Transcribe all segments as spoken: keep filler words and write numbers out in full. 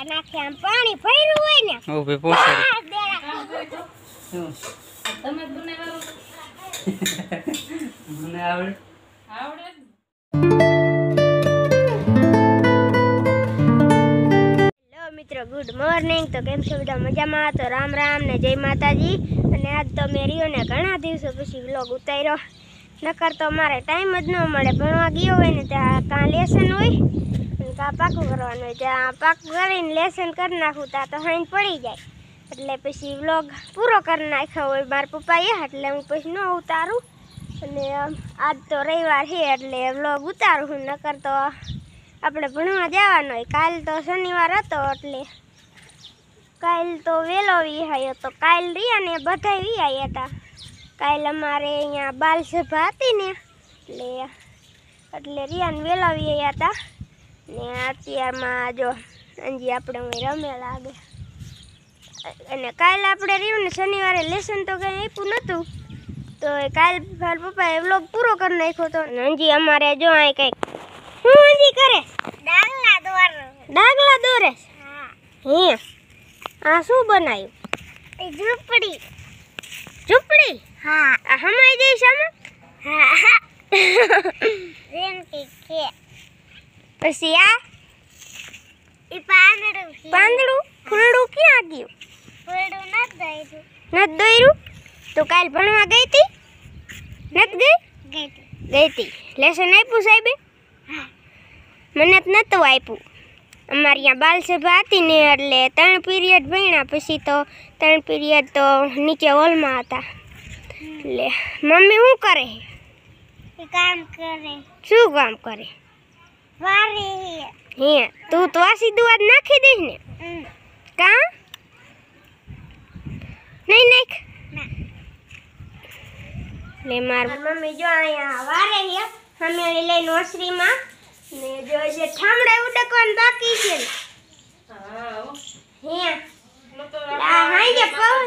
દેડા નાખે આમ પાણી ભર્યું હોય ને ઓ ભઈ પોસડી તમે બનાવ્યો મને આવડે આવડે હેલો મિત્રો ગુડ મોર્નિંગ તો કેમ છો બધા મજામાં તો રામ રામ ને જય માતાજી અને આજ તો મેં રિયોને ઘણા દિવસો પછી વ્લોગ ઉતાર્યો નકર તો મારે ટાઈમ જ ન મળે ભણવા ગયો હોય ને ત્યાં કાં લેસન હોય અને કાં પાકું કરવાનું હોય ત્યાં પાકું કરીને લેસન કરી નાખું ત્યાં તો હાઈન પડી જાય એટલે પછી વ્લોગ પૂરો કરી નાખ્યો હોય મારા પપ્પાએ એટલે હું પછી ન ઉતારું અને આજ તો રવિવાર છે એટલે વ્લોગ ઉતારું હું નકર તો આપણે ભણવા જવાનું હોય કાલ તો શનિવાર હતો એટલે કાલ તો વહેલો વિહાયો તો કાલ રહ્યા ને બધા વિહાયા હતા કાલ અમારે અહીંયા બાલ સભા હતી ને એટલે એટલે રિયાને વહેલા વિહાયા હતા ને અત્યારમાં જો અંજી આપણે હું રમે લાગે અને કાલે આપણે રહ્યું ને શનિવારે લેસન તો કંઈ આપ્યું નહોતું તો કાલ મારા પપ્પાએ વ્લોગ પૂરો કરી નાખ્યો હતો અંજી અમારે જો અહીં કંઈક શું અંજી કરે ડાગલા દોરે ડાગલા દોરે હા હે આ શું બનાવ્યું એ ઝૂંપડી ઝૂંપડી હા આ હમાઈ જઈશ આમાં હા રેન કે કે પછી આ એ પાંદડું પાંદડું ફૂલડું ક્યાં ગયું ફૂલડું ન દોર્યું ન દોર્યું તો કાલ ભણવા ગઈ હતી નત ગઈ ગઈ ગઈ હતી લેસન આપ્યું સાહેબે હા મને જ નહોતું આપ્યું અમારે અહીંયા બાલ સભા હતી ને એટલે ત્રણ પીરિયડ ભણ્યા પછી તો ત્રણ પીરિયડ તો નીચે હોલમાં હતા એટલે મમ્મી શું કરે કામ કરે શું કામ કરે વારે હે તું તો આ સીધું આજ નાખી દઈશ ને કા નહીં નાખ ને માર મમ્મી જો અહીંયા વારે હે હમેળી લઈને ઓસરીમાં ને જો જે ઠામડા ઉડકવાનું બાકી છે ને હા હે નતો આ હાઈ પવન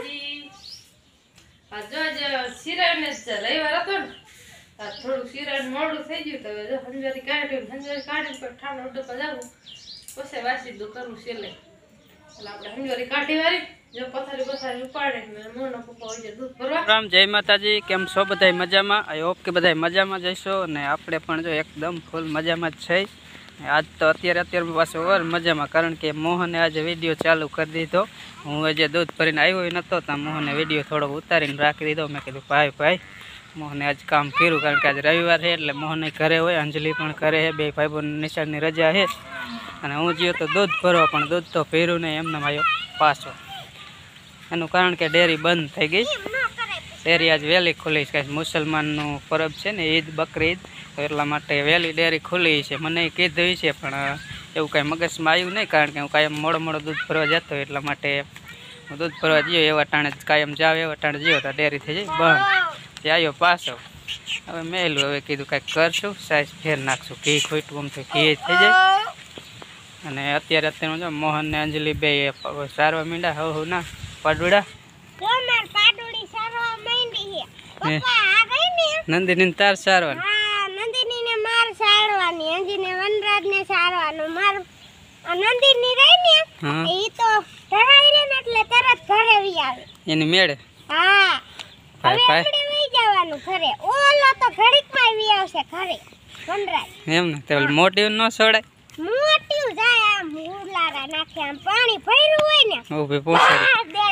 આ જો જે શિરાને રવિવાર હતો ને આ થોડું શિરાને મોડું થઈ ગયું તો જો હંજારી કાઢ્યું હંજારી કાઢીને પર ઠામડા ઉડકવા જાવું પછી વાસી દો કરવું છેલ્લે એટલે આપણે હંજારી કાઢી વારી જો પથારી પથારી ઉપાડે ને મોનો પપ્પા હોય દૂધ ભરવા રામ જય માતાજી કેમ છો બધાય મજામાં આઈ હોપ કે બધાય મજામાં જઈશો અને આપણે પણ જો એકદમ ફૂલ મજામાં જ છે આજ તો અત્યારે અત્યારે પાછો ઓર મજામાં કારણ કે મોહને આજે વિડીયો ચાલુ કરી દીધો હું આજે દૂધ ભરીને આવ્યો નહોતો ત્યાં મોહને વિડીયો થોડોક ઉતારીને રાખી દીધો મેં કીધું ભાઈ ભાઈ મોહને આજ કામ કર્યું કારણ કે આજે રવિવાર છે એટલે મોહને ઘરે હોય અંજલિ પણ કરે છે બે ભાઈ બહેન નિશાળની રજા છે અને હું જ્યો તો દૂધ ભરવા પણ દૂધ તો ભર્યું નહીં એમને આવ્યો પાછો એનું કારણ કે ડેરી બંધ થઈ ગઈ ડેરી આજ વહેલી ખુલી છે મુસલમાનનું પરબ છે ને ઈદ બકરી ઈદ તો એટલા માટે વહેલી ડેરી ખુલી છે મને કીધું છે પણ એવું કાંઈ મગજમાં આવ્યું નહીં કારણ કે હું કાયમ મોડો મોડો દૂધ ભરવા જતો એટલા માટે હું દૂધ ભરવા જયો એવા ટાણે જ કાયમ જાવ એવા ટાણે જ્યો તો ડેરી થઈ જાય બંધ તે આવ્યો પાછો હવે મેલું હવે કીધું કાંઈક કરશું સાઈઝ ફેર નાખશું ઘી ખોટું આમ તો ઘી થઈ જાય અને અત્યારે અત્યારે જો મોહન ને અંજલિ બે સારવા મીંડા હવ હવ ના પાડુડા જો માર પાડુડી સારવા માંડી છે પપ્પા આ ગઈ ને નંદિની તાર સારવા હા નંદિની ને માર સારવાની અંજી ને વનરાજ ને સારવાનું માર નંદિની રહી ને ઈ તો ધરાઈ રે ને એટલે તરત ઘરે વી આવે એની મેળે હા ભાઈ હવે આપણે વઈ જવાનું ઘરે ઓલો તો ઘડીકમાં વી આવશે ઘરે વનરાજ એમ ને તે મોટી ન છોડાય મોટી જાય આમ ઉલારા નાખે આમ પાણી ભર્યું હોય ને ઓ ભઈ પોસાડી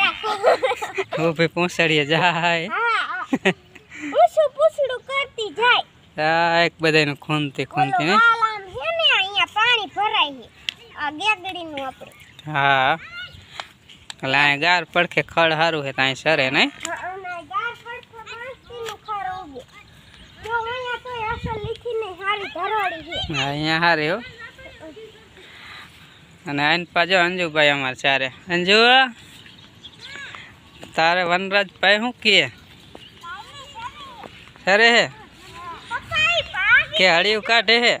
ઓ ભઈ પોસાડીએ જાય હા પૂછું પૂછડું કરતી જાય આ એક બધાયનું ખૂનતી ખૂનતી ને આમ હે ને અહીંયા પાણી ભરાય છે આ ગેગડીનું આપણે હા એટલે આ ગાર પડખે ખડ હારું છે ત્યાં સરે નહીં અને ગાર પડખે મસ્તીનું ખર ઉગે જો અહીંયા તો અસલ લીખીને હારી ધરોડી છે હા અહીંયા હારે હો અને આઈને પાછો અંજુભાઈ અમારે ચારે અંજુ તારે વનરાજ ભાઈ શું કહે સરે હે કે હળિયું કાઢે હે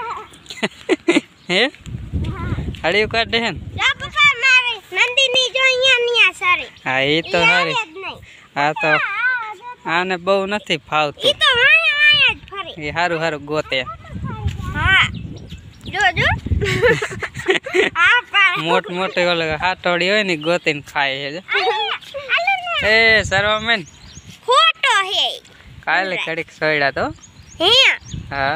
હે હળિયું કાઢે હે ને નંદિની જો અહીંયા નિયા સારી હા એ તો સારી હા તો આને બહુ નથી ફાવતું ઈ તો વાયા વાયા જ ફરે એ સારું સારું ગોતે હા જો જો આ પાર મોટ મોટી ઓલે હાટોડી હોય ને ગોતીને ખાય છે જો. એ સરવામેન ખોટો હે કાલે કડીક સોયડા તો હે હા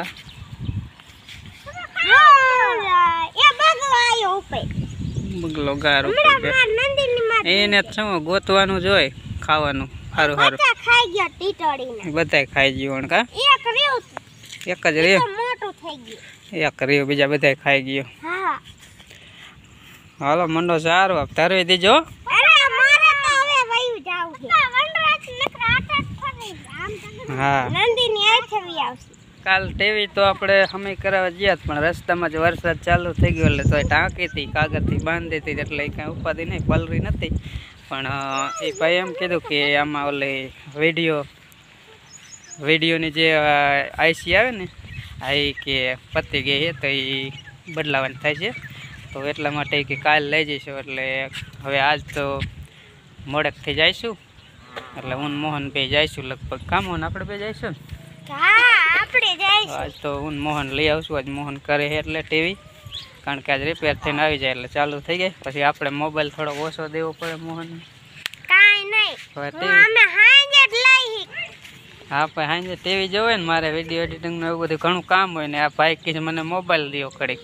એ બગલો આયો ઉપર બગલો ગારો માર નંદીની માં એને શું ગોતવાનું જોય ખાવાનું સારું સારું બધા ખાઈ ગયો ટીટડીને બધાય ખાઈ ગયું કા એક રહ્યો એક જ રહ્યો મોટું થઈ ગયું એક રહ્યો બીજા બધાય ખાઈ ગયો હા હાલો મંડો સારું આપ તારવી દીજો અરે મારે તો હવે વયું જાવ છે વનરાજ નકરા આટા ફરી આમ તો હા નંદીની આથવી આવશે કાલ ટીવી તો આપણે અમે કરાવવા ગયા પણ રસ્તામાં જ વરસાદ ચાલુ થઈ ગયો એટલે તો ટાંકી હતી કાગળથી બાંધી હતી એટલે કાંઈ ઉપાધિ નહીં પલરી નથી પણ એ ભાઈ એમ કીધું કે આમાં ઓલી વિડીયો વિડીયોની જે આઈસી આવે ને આ કે પતી ગઈ છે તો એ બદલાવાની થાય છે તો એટલા માટે કે કાલ લઈ જઈશું એટલે હવે આજ તો મોડેકથી જઈશું એટલે હું મોહન બે જઈશું લગભગ કામ હોય ને આપણે બે જઈશું ને હા આપણે જઈશું આજ તો હું મોહન લઈ આવશું આજ મોહન કરે છે એટલે ટીવી કારણ કે આજ રિપેર થઈને આવી જાય એટલે ચાલુ થઈ જાય પછી આપણે મોબાઈલ થોડો ઓછો દેવો પડે મોહન કાઈ નહીં હવે હું ટીવી અમે હાંજે જ લઈ હા ભાઈ સાંજે ટીવી જોવે ને મારે વિડીયો એડિટિંગનું એવું બધું ઘણું કામ હોય ને આ ભાઈ કે મને મોબાઈલ દો કડી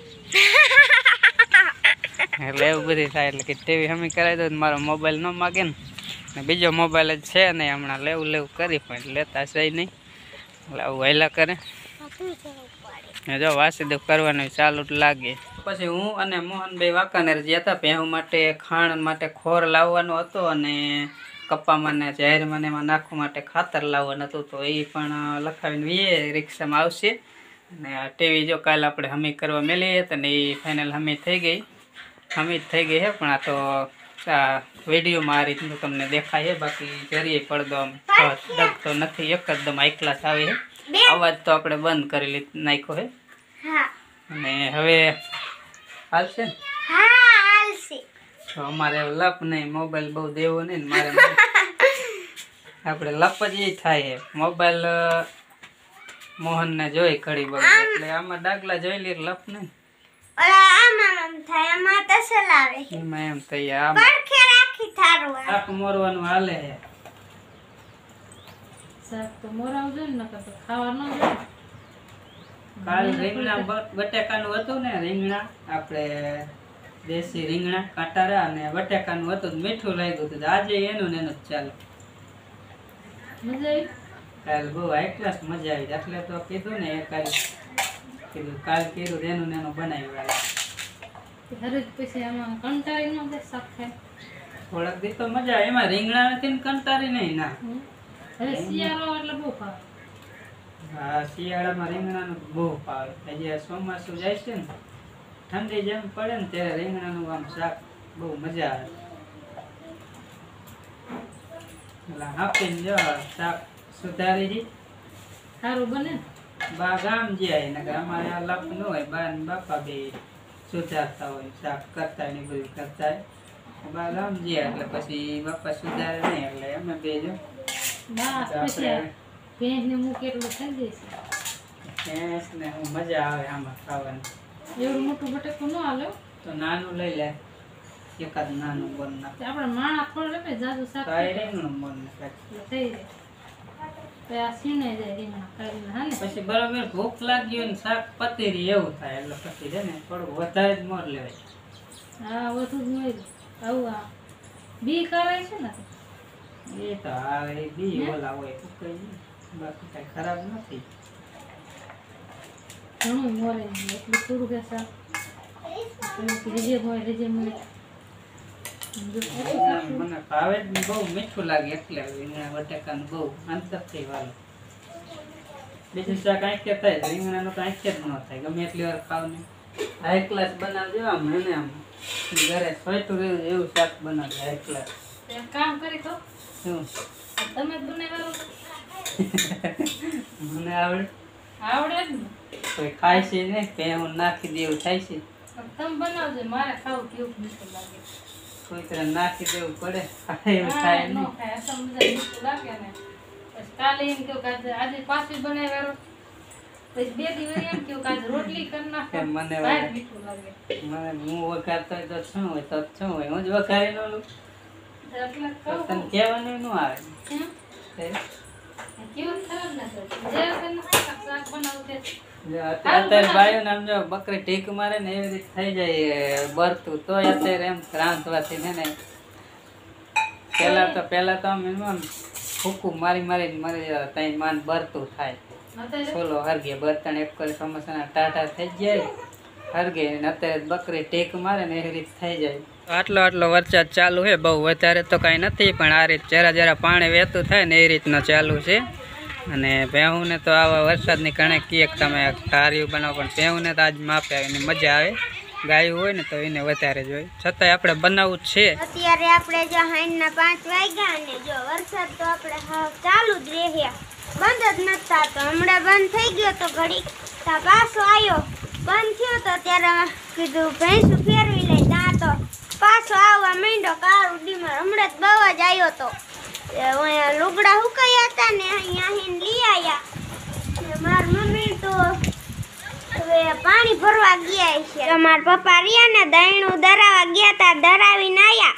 એટલે એવું બધું થાય એટલે કે ટીવી હમી કરાવી દો મારો મોબાઈલ ન માગે ને બીજો મોબાઈલ જ છે નહીં હમણાં લેવું લેવું કરી પણ લેતા છે નહીં એટલે આવું વહેલા કરે જો વાસીદું કરવાનું ચાલુ લાગે પછી હું અને મોહનભાઈ વાંકાનેર ગયા હતા ભેહું માટે ખાણ માટે ખોર લાવવાનો હતો અને કપ્પામાં ને જાહેરમાં એમાં નાખવા માટે ખાતર લાવવાનું હતું તો એ પણ લખાવીને વીએ રિક્ષામાં આવશે અને આ ટીવી જો કાલે આપણે હમી કરવા મેલી હતી ને એ ફાઇનલ હમી થઈ ગઈ હમી જ થઈ ગઈ છે પણ આ તો આ વિડીયોમાં આ રીતનું તમને દેખાય છે બાકી જરીએ પડદો આમ ડગતો નથી એકદમ હાઈ ક્લાસ આવે છે અવાજ તો આપણે બંધ કરી લી નાખ્યો છે હા અને હવે હાલશે ને હા હાલશે તો અમારે લપ નહીં મોબાઈલ બહુ દેવો નહીં ને મારે આપણે લપ જ એ થાય છે મોબાઈલ મોહનને જોઈ ઘડી બહુ એટલે આમાં ડાગલા જોઈ લે લપ નહીં આમાં આમ થાય આમાં તો ચલાવે એમાં એમ થઈ આમ પડખે રાખી થારું શાક મોરવાનું હાલે છે શાક તો મોરાવું જોઈએ ને નકર તો ખાવા ન જોઈએ કાલ રીંગણા બટેકાનું હતું ને રીંગણા આપણે દેશી રીંગણા કાંટારા અને બટેકાનું હતું મીઠું લાગ્યું હતું આજે એનું ને એનું જ ચાલે મજા આવી કાલ બહુ હાઈ ક્લાસ મજા આવી એટલે તો કીધું ને એ કાલ કીધું કાલ કીધું એનું ને એનું બનાવ્યું હરેક પછી આમાં કંટાળી ન દે શાક ખાય થોડાક દી તો મજા આવે એમાં રીંગણા નથી ને કંટારી નહીં ના હવે શિયાળો એટલે બહુ ભાવે હા શિયાળામાં રીંગણાનું બહુ ભાવે હજી આ ચોમાસું જાય છે ને ઠંડી જેમ પડે ને ત્યારે રીંગણાનું આમ શાક બહુ મજા આવે એટલે હાપીને જો શાક સુધારી દી સારું બને ને બા ગામ જાય નકર અમારે આ લપ ન હોય બા ને બાપા બે સુધારતા હોય શાક કરતા ને બધું કરતા હોય બા ગામ જાય એટલે પછી બાપા સુધારે નહીં એટલે અમે બે જો બસ પછી ભેંસને મૂકે એટલું થઈ જશે ભેંસ ને હું મજા આવે આમાં ખાવાની એવડું મોટું બટેકું ન હાલે તો નાનું લઈ લે એકાદ નાનું બોલ નાખ આપણે માણા થોડું લે જાજુ શાક કાંઈ રીંગણું બોલ નાખ એટલે થઈ જાય તો આ સીણાઈ જાય રીંગણા કાઢીને હા ને પછી બરાબર ભૂખ લાગી હોય ને શાક પતી રહી એવું થાય એટલે પછી છે ને થોડું વધારે જ મોર લેવાય હા વધુ જ મળ્યું આવું આ બી કરાય છે ને એ તો આ એ બી ઓલા હોય કઈ બાકી કઈ ખરાબ નથી ઘણું મોરે એટલું થોડું કે શાક રીજે હોય રીજે મળે મને ભાવે જ બહુ મીઠું લાગે એટલે રીંગણા બટાકાનું બહુ અંતરથી વાલું બીજું શાક આંખે થાય રીંગણાનું તો આંખે જ ન થાય ગમે એટલી વાર ખાવ ને હાઈ ક્લાસ બનાવજો આમ એને આમ ઘરે સોયતું રહ્યું એવું શાક બનાવજો હાઈ ક્લાસ એક કામ કરી તો શું તમે જ બનાવ્યું મને આવડે આવડે જ ને કોઈ ખાય છે ને કે હું નાખી દેવું થાય છે તમે બનાવજો મારે ખાવું કેવું મીઠું લાગે કોઈ તરફ નાખી દેવું પડે એવું થાય ન નહીં ખાય અસલ મજા મીઠું લાગે ને પછી કાલે એમ કહું કે આજે આજે પાછું બનાવ્યું પછી બે દિવસ એમ કેવું કાજ રોટલી કરી નાખો કે મને ભાઈ મીઠું લાગે મને હું વઘારતો હોય તો શું હોય તો શું હોય હું જ વઘારી નો લઉં એટલે તો કહું તને કહેવાનું ન આવે હમ? તે કેવું ખરાબ ના થતું જે તને શાક બનાવું તે જો અત્યારે અત્યારે ભાઈઓ ને આમ જો બકરી ટીક મારે ને એવી રીતે થઈ જાય બરતું તોય અત્યારે એમ રાંધવાથી ને ને પેલા તો પેલા તો આમ એમ આમ ફૂકું મારી મારી મારી તઈ માન બરતું થાય અત્યારે સોલો હરગે બર્તન એક કરી સમોસાના ટાટા થઈ જાય હરગે ને અત્યારે બકરી ટેક મારે ને એવી રીતે થઈ જાય આટલો આટલો વરસાદ ચાલુ છે બહુ વધારે તો કાંઈ નથી પણ આ રીતે જરા જરા પાણી વહેતું થાય ને એ રીતનું ચાલુ છે અને ભેહુંને તો આવા વરસાદની કણે કીએ કે તમે ધાર્યું બનાવો પણ ભેહુંને તો આજ માપે આવીને મજા આવે ગાયું હોય ને તો એને વધારે જોઈએ છતાંય આપણે બનાવવું જ છે અત્યારે આપણે જો હાઈના પાંચ વાગ્યા ને જો વરસાદ તો આપણે હાવ ચાલુ જ રહ્યા બંધ જ નથી થતો હમણાં બંધ થઈ ગયો તો ઘડીક તા પાછો આવ્યો બંધ થયો તો ત્યારે કીધું ભેંસું ફેરવી લઈ ત્યાં તો પાછો આવવા માંડ્યો કાળું ડીમર હમણાં જ બહુ જ આવ્યો તો અહીંયા લુગડા હુકાયા હતા ને અહીંયા આહીને લઈ આવ્યા મારી મમ્મી તો હવે પાણી ભરવા ગયા છે મારા પપ્પા રહ્યા ને દહીણું દરાવા ગયા તા દરાવીને આવ્યા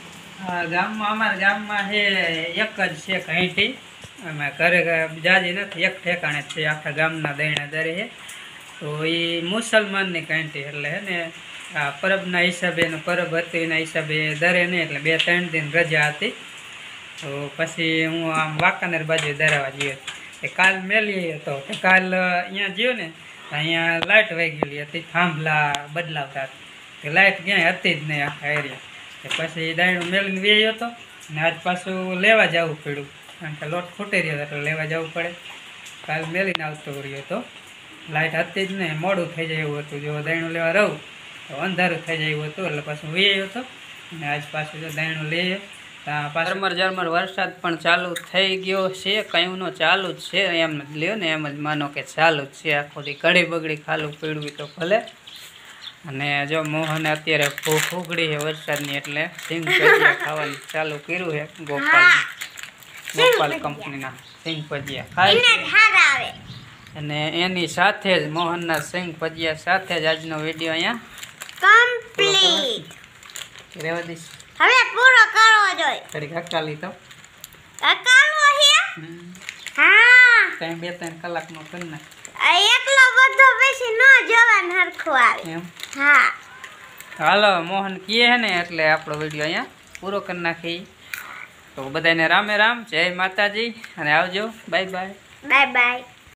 આ ગામમાં અમારા ગામમાં છે એક જ છે ઘંટી અમે ઘરે જાજી નથી એક ઠેકાણે જ છે આખા ગામના દહીણા દરે છે તો એ મુસલમાનની ઘંટી એટલે હે ને આ પરબના હિસાબે એનું પરબ હતું એના હિસાબે દરે નહીં એટલે બે ત્રણ દિન રજા હતી તો પછી હું આમ વાંકાનેર બાજુ દરાવા ગયો એ કાલ મેલી હતો તો કાલ અહીંયા ગયો ને અહીંયા લાઇટ વહી ગયેલી હતી થાંભલા બદલાવતા કે લાઇટ ક્યાંય હતી જ નહીં આખા એરિયા પછી દાયણું મેળવીને વેયો હતો ને આજ પાછું લેવા જવું પડ્યું કારણ કે લોટ ખૂટી રહ્યો એટલે લેવા જવું પડે કાલ મેળીને આવતો રહ્યો હતો લાઇટ હતી જ નહીં મોડું થઈ જાય એવું હતું જો દાયણું લેવા રહું તો અંધારું થઈ જાય એવું હતું એટલે પાછું વેયો હતો અને આજ પાછું જો દાયણું લઈએ ઝરમર ઝરમર વરસાદ પણ ચાલુ થઈ ગયો છે કયુંનો ચાલુ જ છે એમ જ લ્યો ને એમ જ માનો કે ચાલુ જ છે આખો દી કડી બગડી ખાલું પીડવું તો ભલે અને જો મોહને અત્યારે ભૂખ ઉગડી છે વરસાદની એટલે સિંગ ભજીયા ખાવાનું ચાલુ કર્યું છે ગોપાલ ગોપાલ કંપનીના સિંગ ભજીયા ખાય અને એની સાથે જ મોહનના સિંગ ભજીયા સાથે જ આજનો વિડીયો અહીંયા કમ્પ્લીટ રહેવા દઈશ હવે પૂરો કરવો જોઈએ ઘડી હકાલી તો અકાલવો હે હા કઈ બે ત્રણ કલાકનો કરી નાખ આ એકલો બધો પછી ન જવાન હરખું આવે એમ હા હાલો મોહન કીએ હે ને એટલે આપણો વિડીયો અહીંયા પૂરો કરી નાખી તો બધાને રામે રામ જય માતાજી અને આવજો બાય બાય બાય બાય